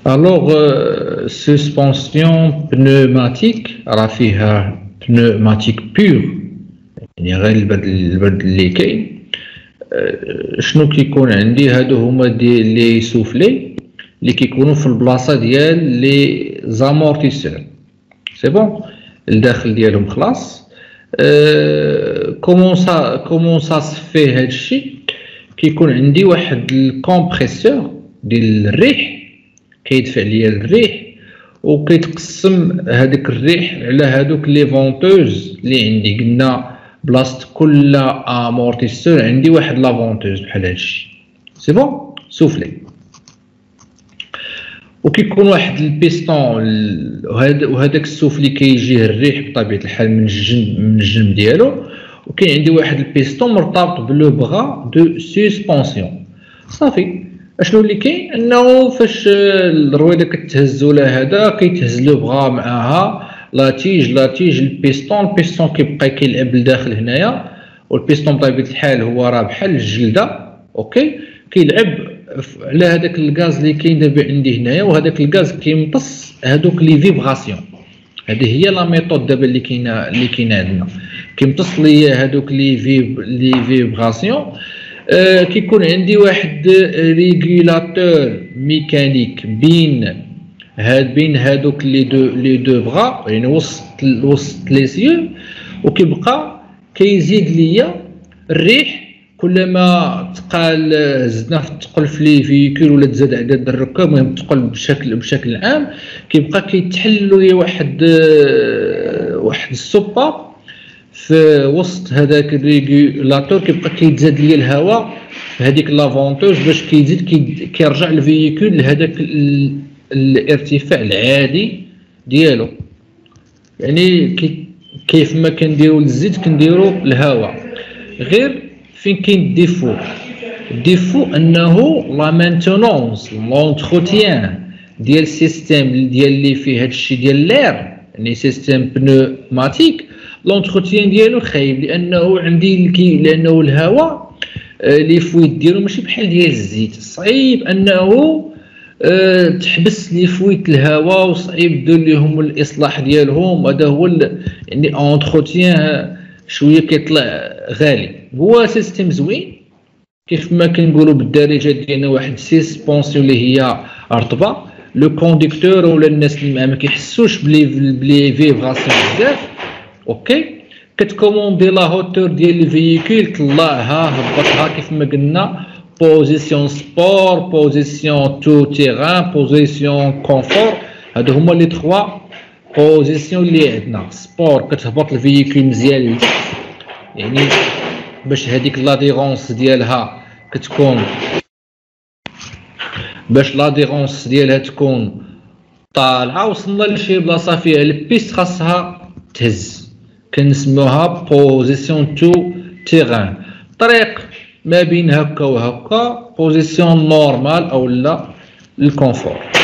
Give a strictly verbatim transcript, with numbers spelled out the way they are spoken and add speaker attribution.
Speaker 1: الوغ سسبونسيون بنوماتيك راه فيها بنوماتيك بيور، يعني غير البرد البرد اللي كاين. شنو كيكون عندي؟ هادو هما دي لي سوفلي اللي كيكونوا في البلاصه ديال لي زامورتيسور. سي بون الداخل ديالهم خلاص. كومون سا كومون سا سفي هادشي؟ كيكون عندي واحد الكومبريسور ديال الريح كيدفع ليا الريح، وكيتقسم هذاك الريح على هادوك لي فونتوز اللي عندي. قلنا بلاصه كل امورتيسور عندي واحد لا فونتوز بحال هادشي. سي بون سوفلي. وكيكون واحد البيستون، وهذاك السوفلي كيجيه الريح بطبيعه الحال من الجنب من الجنب ديالو، وكاين عندي واحد البيستون مرتبط بلو بغا دو سسبونسيون. صافي. اشنو اللي كاين؟ انه فاش الرويده كتهز ولا هذا كيتهز لو بغا معاها لا تيج لا تيج البيستون البيستون كيبقى كيلعب لداخل هنايا، والبيستون بطبيعه الحال هو راه بحال الجلده. اوكي. كيلعب على هذاك الغاز اللي كاين دابا عندي هنايا، وهذاك الغاز كيمتص هذوك لي فيبراسيون. هذه هي لا ميثود دابا اللي كاينه اللي كاينه عندنا، كيمتص لي هذوك لي فيب لي فيبراسيون. آه كيكون عندي واحد ريغولاتور ميكانيك بين هاد بين هادوك لي دو لي دو بغا، يعني وسط وسط لي سيو، وكيبقى كيزيد ليا الريح كلما تقال زدنا تقل في لي فيكول ولا تزاد عدد الركاب، المهم تقل بشكل بشكل عام. كيبقى كيتحل لي واحد واحد السوبا في وسط هذاك الريغولاتور، كيبقى كيتزاد لي الهواء في هذيك لافونتوج باش كيزيد كيرجع الفيكول لهذاك الارتفاع العادي ديالو. يعني كيف ما كنديروا الزيت كنديروا الهواء. غير فين كاين الديفو؟ الديفو انه لا مانتونونس لونتروتيان ديال السيستيم ديال اللي فيه هادشي ديال لير، يعني سيستيم بنوماتيك، لونتروتيان ديالو خايب، لانه عندي الكي لانه الهواء لي فويت ديالو ماشي بحال ديال الزيت، صعيب انه أه تحبس لي فويت الهواء، وصعيب دير لهم الاصلاح ديالهم. هذا هو يعني اونتروتيان شويه كيطلع غالي. هو سيستيم زوين كيف ما كنقولوا بالدارجه ديالنا، واحد سيسبونسيون اللي هي رطبه، لو كونديكتور ولا الناس اللي ما كيحسوش بلي بلي فيبراسيون بزاف. اوكي. كتكوموندي لا هوتور ديال الفيكول، طلعها هبطها كيف ما قلنا، بوزيسيون سبور، بوزيسيون تو تيران، بوزيسيون كونفور. هادو هما لي تخوا بوزيسيون اللي عندنا. سبور كتهبط الفيكول مزيان لتحت، يعني باش هذيك لاديرونس ديالها كتكون باش لاديرونس ديالها تكون طالعه. وصلنا لشي بلاصه فيها البيست خاصها تهز، كنسموها بوزيسيون تو تيران. طريق ما بين هكا وهكا بوزيسيون نورمال او لا الكونفور.